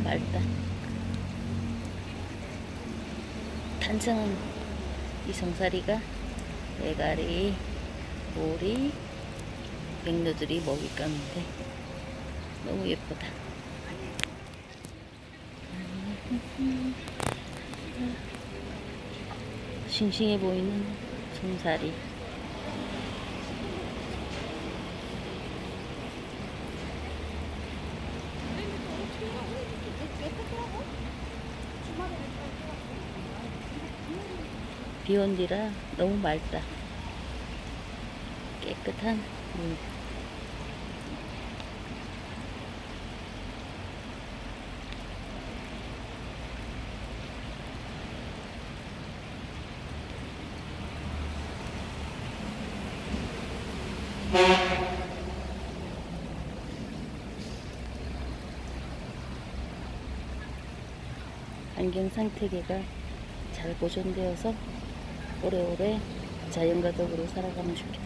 맑다. 단청은 이 송사리가 메가리, 오리, 백로들이 먹잇감인데 너무 예쁘다. 싱싱해 보이는 송사리. 비온 뒤라 너무 맑다. 깨끗한 물. 안경 생태계가 잘 보존되어서 오래오래 자연과 더불어 살아가면 좋겠다.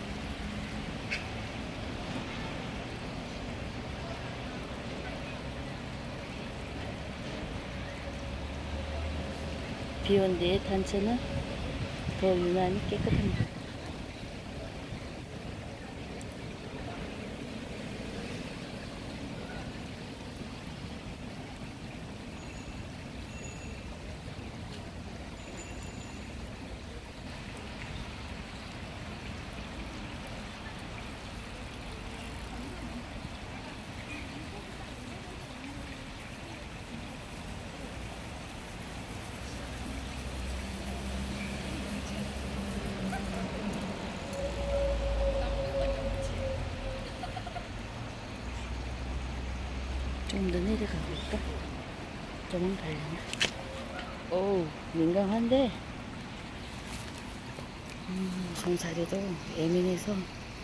비온 뒤에 단체는 더 유난히 깨끗합니다. 좀 더 내려가 볼까? 조금 달렸나? 오우, 민감한데 송사리도 예민해서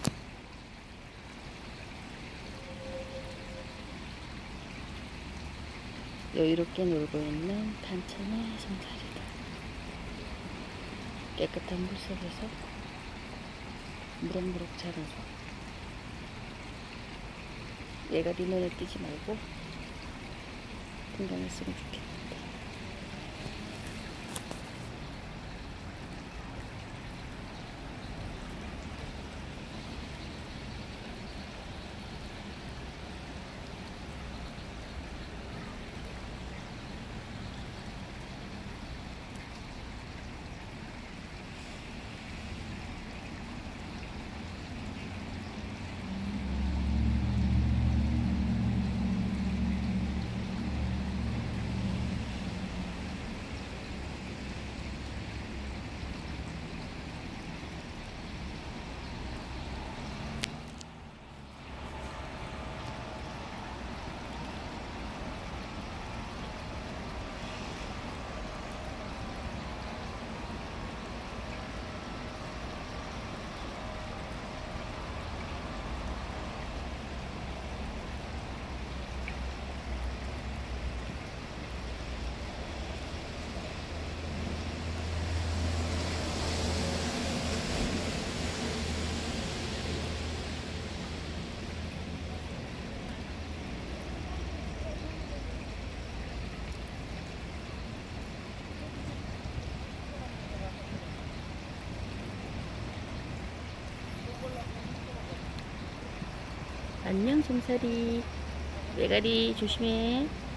여유롭게 놀고 있는 단천의 송사리다. 깨끗한 물 속에서 무럭무럭 자라서 얘가 네 눈에 띄지 말고 건강했으면 좋겠다. 안녕 송사리. 메가리 조심해.